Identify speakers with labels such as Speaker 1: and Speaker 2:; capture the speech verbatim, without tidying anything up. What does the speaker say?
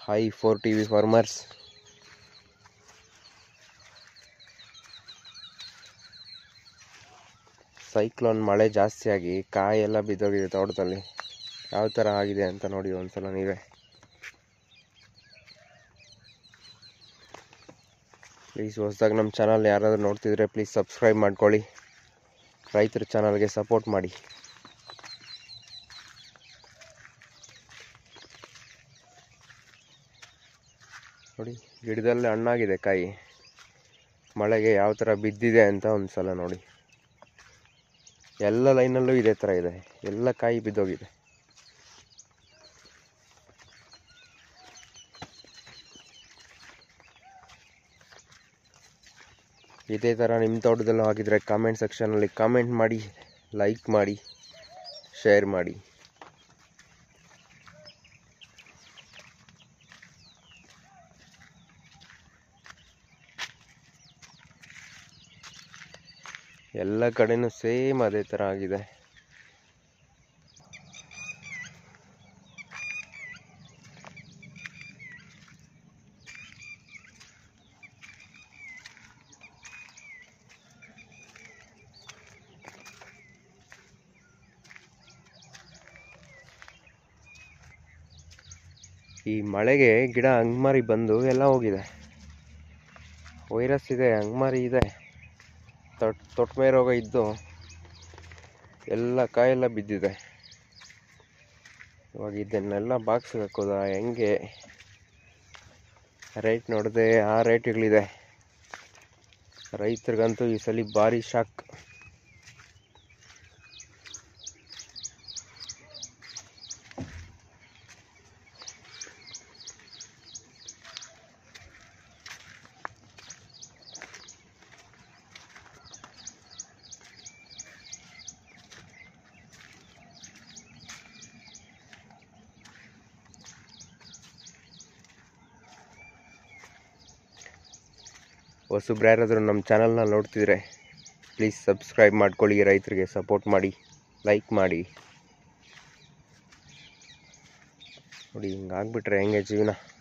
Speaker 1: High four T V farmers. Cyclone ಮಳೆ ಜಾಸ್ತಿಯಾಗಿ ಕಾಯೆಲ್ಲ ಬಿದ್ದೋಗಿದೆ ತೋಟದಲ್ಲಿ. ಯಾವ ಥರ ಆಗಿದೆ ಅಂತ ನೋಡಿ ಒಂದ್ಸಲ ನೀವೇ. ಪ್ಲೀಸ್ ಹೊಸದಾಗಿ ನಮ್ಮ ಚಾನಲ್ ಯಾರಾದರೂ ನೋಡ್ತಿದ್ರೆ ಪ್ಲೀಸ್ ಸಬ್ಸ್ಕ್ರೈಬ್ ಮಾಡ್ಕೊಳ್ಳಿ. ರೈತರ ಚಾನಲ್ಗೆ ಸಪೋರ್ಟ್ ಮಾಡಿ. ನೋಡಿ ಗಿಡದಲ್ಲಿ ಹಣ್ಣಾಗಿದೆ ಕಾಯಿ. ಮಳೆಗೆ ಯಾವ ಥರ ಬಿದ್ದಿದೆ ಅಂತ ಒಂದು ಸಲ ನೋಡಿ. ಎಲ್ಲ ಲೈನಲ್ಲೂ ಇದೇ ಥರ ಇದೆ, ಎಲ್ಲ ಕಾಯಿ ಬಿದ್ದೋಗಿದೆ. ಇದೇ ಥರ ನಿಮ್ಮ ತೋಟದಲ್ಲೂ ಆಗಿದ್ರೆ ಕಾಮೆಂಟ್ ಸೆಕ್ಷನಲ್ಲಿ ಕಾಮೆಂಟ್ ಮಾಡಿ, ಲೈಕ್ ಮಾಡಿ, ಶೇರ್ ಮಾಡಿ. ಎಲ್ಲ ಕಡೆನೂ ಸೇಮ್ ಅದೇ ಥರ ಆಗಿದೆ. ಈ ಮಳೆಗೆ ಗಿಡ ಅಂಗಮಾರಿ ಬಂದು ಎಲ್ಲ ಹೋಗಿದೆ. ವೈರಸ್ ಇದೆ, ಅಂಗಮಾರಿ ಇದೆ, ತೊಟ್ ತೊಟ್ಮೆ ರೋಗ ಇದ್ದು ಎಲ್ಲ ಕಾಯೆಲ್ಲ ಬಿದ್ದಿದೆ. ಇವಾಗ ಇದನ್ನೆಲ್ಲ ಬಾಕ್ಸ್ಗೆ ಹಾಕೋದ ಹೆಂಗೆ? ರೇಟ್ ನೋಡಿದೆ ಆ ರೇಟ್ಗಳಿದೆ. ರೈತರಿಗಂತೂ ಈ ಸಲ ಭಾರಿ ಶಾಕ್. ಹೊಸಬ್ರು ಯಾರಾದರೂ ನಮ್ಮ ಚಾನಲ್ನ ನೋಡ್ತಿದ್ರೆ ಪ್ಲೀಸ್ ಸಬ್ಸ್ಕ್ರೈಬ್ ಮಾಡ್ಕೊಳ್ಳಿ. ರೈತರಿಗೆ ಸಪೋರ್ಟ್ ಮಾಡಿ, ಲೈಕ್ ಮಾಡಿ. ನೋಡಿ ಹಿಂಗಾಗ್ಬಿಟ್ರೆ ಹೆಂಗೆ ಜೀವನ.